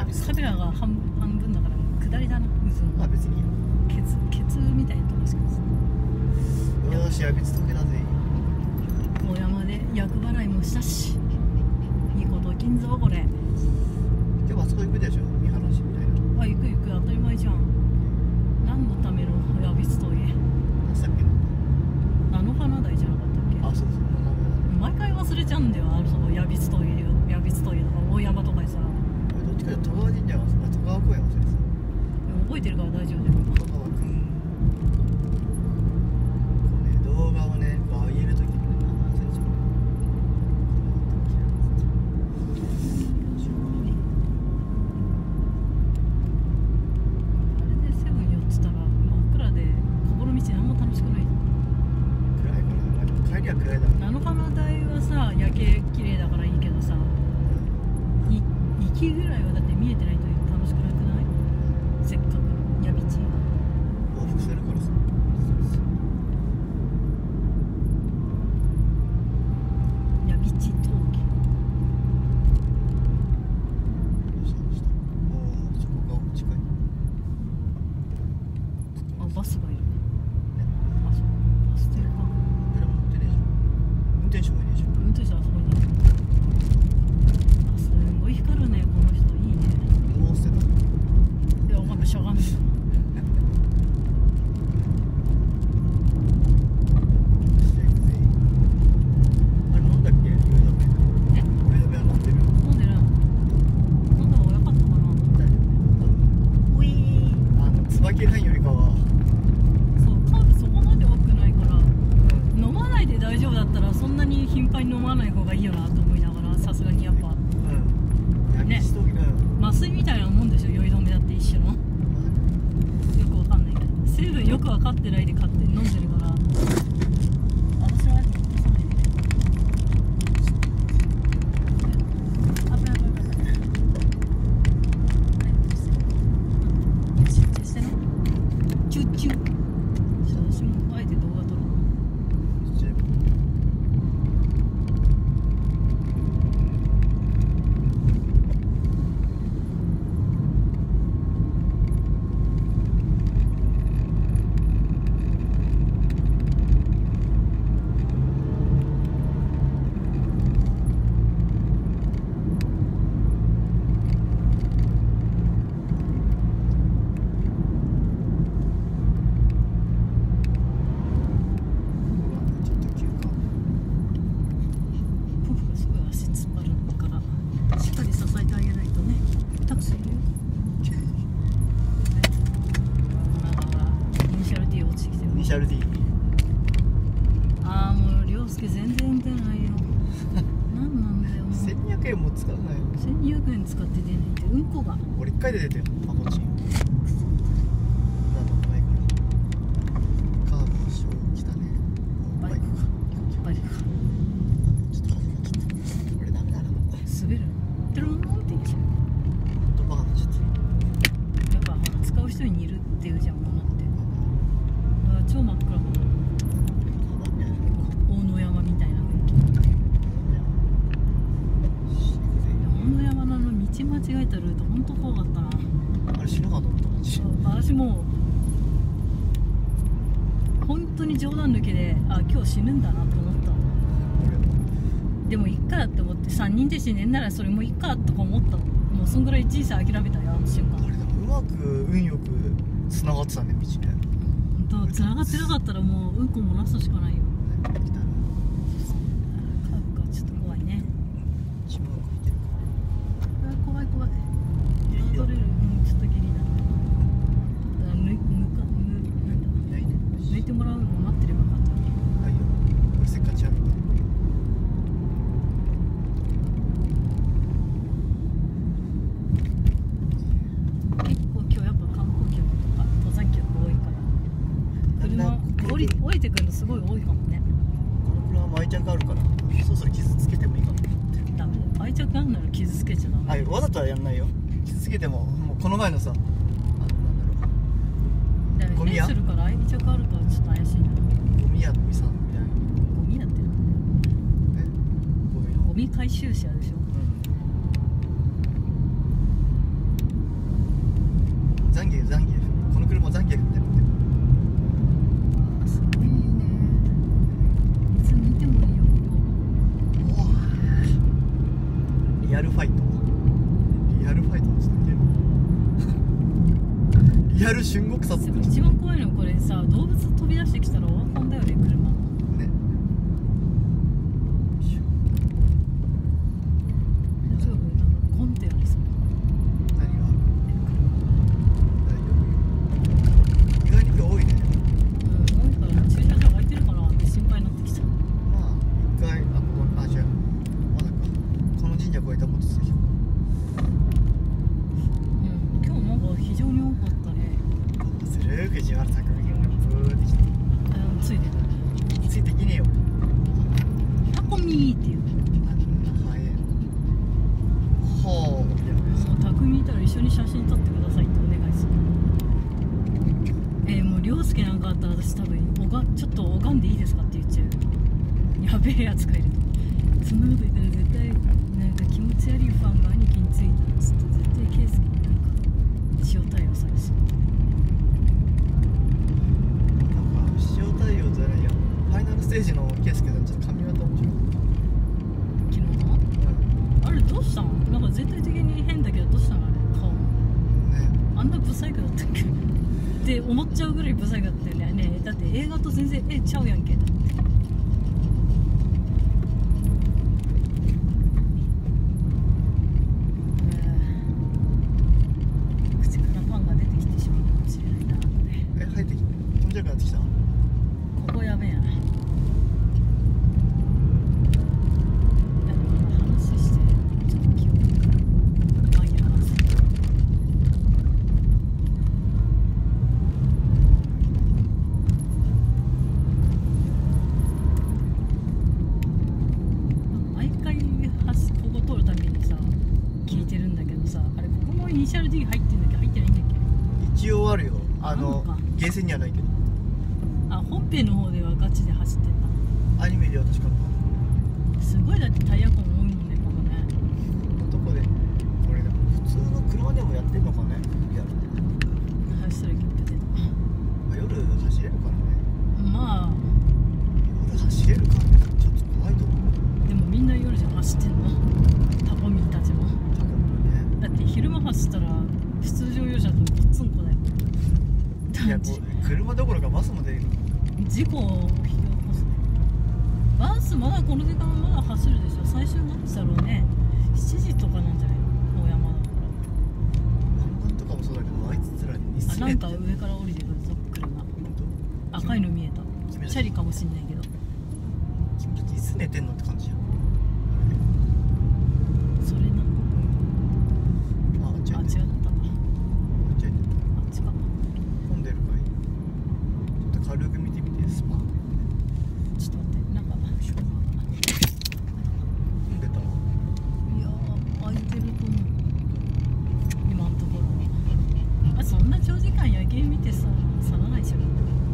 カメラが半分だから下りだな。 まあ別にケツみたいなとこしかない。 よし、やびつ峠だぜ。 大山で厄払いもしたし、いいこと起きんぞこれ。 今日あそこ行くでしょ、見晴らしみたいな。 あ、行く当たり前じゃん。何のためのやびつ峠？ 何さっきの菜の花台じゃなかったっけ？ あ、そうそう、 毎回忘れちゃうんだよ。あるそのやびつ峠とか大山とかでさ。 俺どっちかというと戸川神社は戸川公園忘れてた。 覚えてるから大丈夫だよ。 戸川くんこうね、動画をねこう上げるときにね、忘れちゃう。 あれでセブン寄ってたら真っ暗で心道何も楽しくない。 暗いから、まあ、でも帰りは暗いだろう。 菜の花台はさ、夜景綺麗だからいいけどさ、行きぐらいはだって見えてないと楽しくなくない？せっかくの夜道。 往復するからさ。 夜道峠。 おお、そこが近い。 あ、バスがいる。あ、そう、バス停か。 誰も乗ってねえじゃん。運転手もいねえじゃん。 運転手はそこにいる。あ、すごい光るね、この人。いいね。 もう捨てた。 いや、わかんない、しゃがんでる。 あれなんだっけ、上田部。 え？ 上田部は乗ってる。 飲んでる。飲んだ方が良かったかな。 大丈夫。 ウィー。 椿ラインよりかは、 そう、カーブそこまで多くないから、 うん、 飲まないで大丈夫だったらそんなに頻繁に飲まない方がいいよなと思いながら、さすがにやっぱね、麻酔みたいなもんでしょ、酔い止めだって一種の。よくわかんないけど、成分よく分かってないで勝手に飲んでるから。私は落とさないで。あ、危ない。してね。チュッチュ。私もあえて動画撮る。 イニシャル D。 ああ、もう涼介全然出ないよ。なんなんだよもう。 1200円も使わないよ。 1200円使って出ないってうんこが。 俺1回で出てよ、アホチン。なんだ前からカーブの下来たね。 バイクか。バイクか。 ちょっと風が切って俺ダメだな。 滑る。テロンって言っちゃう。 ほんとバカになっちゃってる。 やっぱほら使う人に似るっていうじゃんものって。超真っ暗かな。大野山みたいな雰囲気。大野山の道間違えたルート本当怖かったな。 あれ死ぬかと思ったマジ。 私もう本当に冗談抜きで、あ、今日死ぬんだなと思った。でもいっかって思って、3人で死ねんならそれもいっかとか思ったの。もうそんぐらい人生諦めたよ、あの瞬間。 あれでもうまく運よく繋がってたね、道ね。 本当繋がってなかったらもううんこ漏らすしかないよ。カーブかちょっと怖いね。怖い。取れる。ちょっとギリだ。抜いてもらうのを待ってればよかった。 はいよ、俺せっかちやる。 結構今日やっぱ観光客とか登山客多いから車降りてくるのすごい多いかもね。 この車も愛着あるからそろそろ傷つけてもいいかなと思って。 ダメだよ、愛着あんなら傷つけちゃダメ。 はい、わざとはやんないよ。傷つけても、もうこの前のさ、 だからゴミ屋変するから愛着あるからちょっと怪しいな。 ゴミ屋のみさんみたいな。 ゴミだってな。 ゴミのゴミ回収車でしょ。 ゲフこの車ザンゲフみたいになってる。 あ、すごいね。いつ見てもいいよここ。 リアルファイトしてる。リアル春国殺って一番怖いのこれさ、動物飛び出してきたらオワコンだよね、車ね。 大丈夫？なんかゴンってやりそう。 何が？大丈夫よ。意外に今日多いね。 多いから駐車場空いてるかなって心配になってきた。 まあ一回ここ違う、まだか。この神社越えたことするでしょ。 今日なんか非常に多かったね。 どうする？藤原拓海がブーってきて。 ついてくる。 ついてきねえよ。 タコミーっていう。 早い。ほうみたいな。 そう、匠いたら一緒に写真撮ってくださいってお願いする。もう涼介なんかあったら私多分ちょっと拝んでいいですかって言っちゃう。やべえやつがいると。そんなこと言ったら絶対なんか気持ち悪いファンが兄貴についたらちょっと絶対ケースになんか塩対応されそう。 塩対応じゃないや、ファイナルステージのケースケさんちょっと髪型面白い。 昨日の、あれどうしたの？なんか全体的に変だけどどうしたのあれ顔。 ね、 あんなブサイクだったっけって思っちゃうぐらいブサイクだったよね。ねえだって映画と全然ちゃうやんけ。口からパンが出てきてしまうかもしれないな。 入ってきて飛んじゃうくなってきた。 ここやべえな。話してちょっと気を紛らわせて。毎回ここ通るたびにさ聞いてるんだけどさ、あれここもイニシャル D 入ってんだっけ入ってないんだっけ？ 一応あるよ。 あんのかゲーセンにはないけど。 あ、本編の方ではガチで走ってんアニメでは確かだ。すごいだってタイヤ痕多いもんねここね。 どこでこれだ。普通の車でもやってんのかね。リアルで。 走ったらいけってて夜走れるからね。 まあ夜走れるからね。ちょっと怖いと思う。 でもみんな夜じゃ走ってんのタコミンたちも。 多分ね。 だって昼間走ったら普通乗用車とごっつんこだよ。 いや、車どころかバスも出る。 事故を引き起こすね。バスまだこの時間まだ走るでしょ。最終何時だろうね。7時とかなんじゃないの？大山だから南岸とかもそうだけど、あいつらにあ、なんか上から降りてくるぞ車。赤いの見えた。チャリかもしんないけど。 君たちいつ寝てんのって感じやん。 それな。 あ、 違ったわ。あっちか。 混んでるかい。ちょっと軽く見てみて。スパーちょっと待って、なんか混んでた。 いやー空いてると思う今のところ。そんな長時間夜景見てさ去らないでしょ。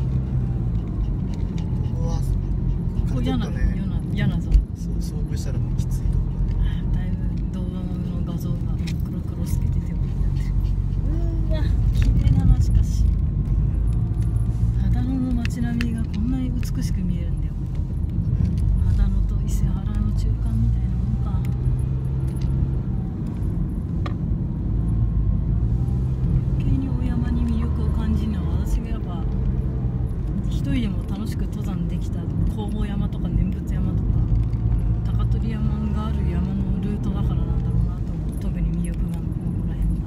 うわ、 ここ嫌なぞ。 そう遭遇したらもうきついとこだいぶ動画の画像が黒黒透けててもうわ綺麗だな。しかし秦野の街並みがこんなに美しく見えるんだよ。秦野と伊勢原の中間みたいなもんか。余計に大山に魅力を感じるのは私がやっぱ一人でも楽しく登山できた弘法山とか念仏山とか高取山がある山のルートだからなんだろうなと思う。特に魅力がここら辺が。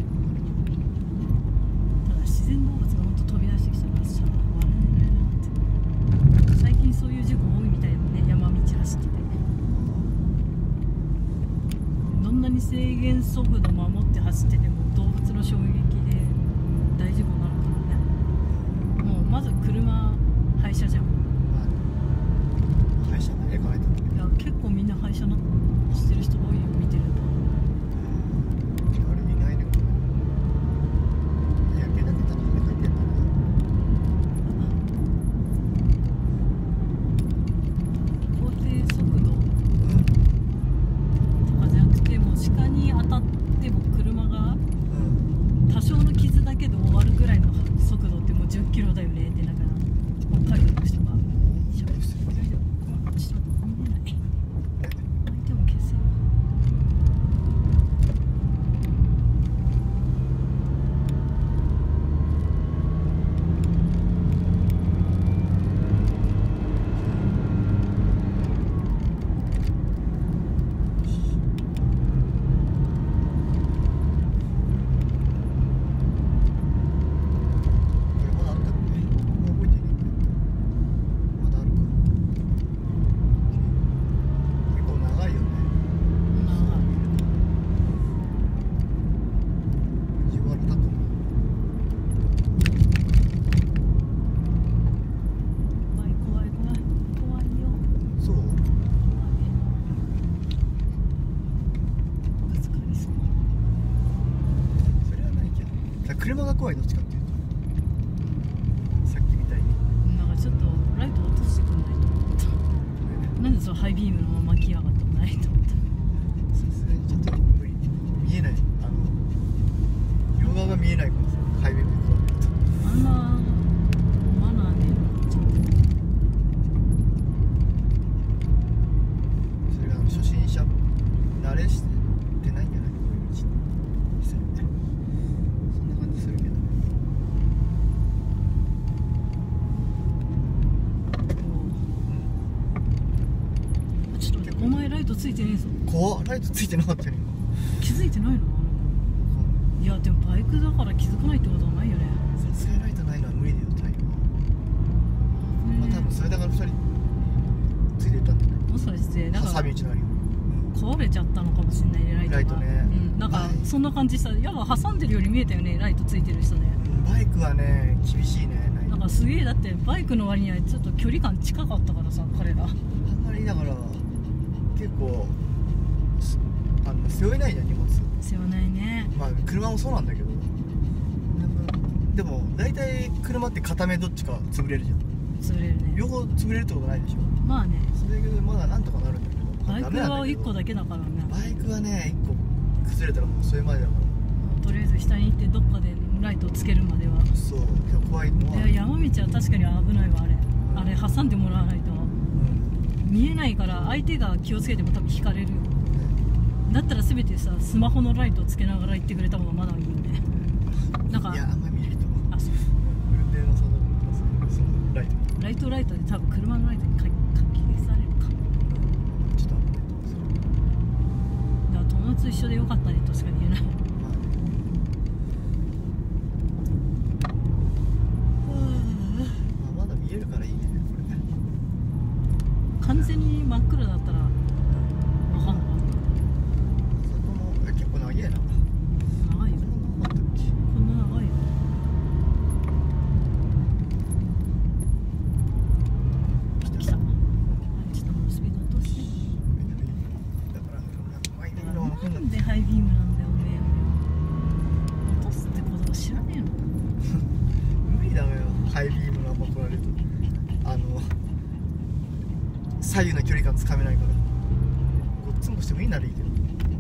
ただ自然動物がほんと飛び出してきたらさ笑えないなって。最近そういう事故多いみたいだもんね。山道走っててどんなに制限速度守って走ってても動物の衝撃で大事故になるからね。もうまず車廃車じゃん。 廃車まで行かないと。 いや結構みんな廃車してる人多いよ見てると。 あれ意外にも焼けなけたら跳ね返ってんだな。 法定速度とかじゃなくてもう鹿に当たっても車が多少の傷だけど車が怖い、どっちかっていうと。さっきみたいになんかちょっとライト落としてくんないと思った。なんでそのハイビームのまま来やがったのないと思った。 さすがにちょっと無理、見えない、両側が見えないからさ、ハイウェイでこう見るとあんなマナーね。 それが初心者慣れしてないんじゃない、こういう道にするね。そんな感じするけどね。 ちょっとお前ライトついてねえぞ。 怖っ、ライトついてなかったよ今。 気づいてないの？いやでもバイクだから気づかないってことはないよね。 さすがにライトないのは無理だよ、太陽は。まあ多分それだから2人ついていったんじゃない。 もしかしてなんか挟み撃ちのあるよ、 壊れちゃったのかもしれないね、ライトが。 ライトね、 うん、なんかそんな感じした。やっぱ挟んでるように見えたよね、ライトついてる人ね。 バイクはね厳しいね。 なんかすげえ、だってバイクの割にはちょっと距離感近かったからさ、彼が。 あんまりだから結構背負えないじゃん、荷物。 背負わないね。 まあ車もそうなんだけど、でも大体車って片目どっちか潰れるじゃん。 潰れるね。 両方潰れるってことないでしょ。 まあね、 それだけでまだなんとかなるんだけど、 バイクは1個だけ。 けだからね。 バイクはね1個崩れたらもうそれまでだかとりあえず下に行ってどっかでライトをつけるまでは。 ら。そう結構怖いのは。 いや山道は確かに危ないわ、あれ。あれ挟んでもらわないと見えないから、相手が気をつけても多分引かれるよ。だったら全てさ、スマホのライトをつけながら行ってくれた方がまだいいよね。なんかいやあんまり見ないと思う。 あ、そう。 運転のそのライトライトで多分車のライトにかき消されるか。 ちょっと危ないと思う。それだから友達と一緒でよかったねとしか言えない。 まあまだ見えるからいいねこれね。 完全に真っ暗だったら分かんなかっそこも結構長いな。 た。長いよ。 こんなのあったっけ。 こんな長いよ。来た。ちょっともうスピード落として。 だから前になんでハイビームなんだよね。落とすってことを知らねえの。 無理だよ、ハイビームのまま来られると。左右の距離感つかめないから。ごっつんこしてもいいならいいけど。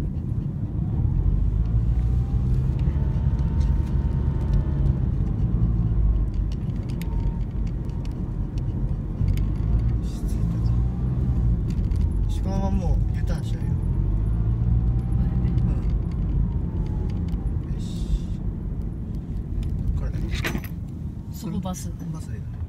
鹿はもう U ターンしないよ。よし。これだけ。 そこバス。 バスで。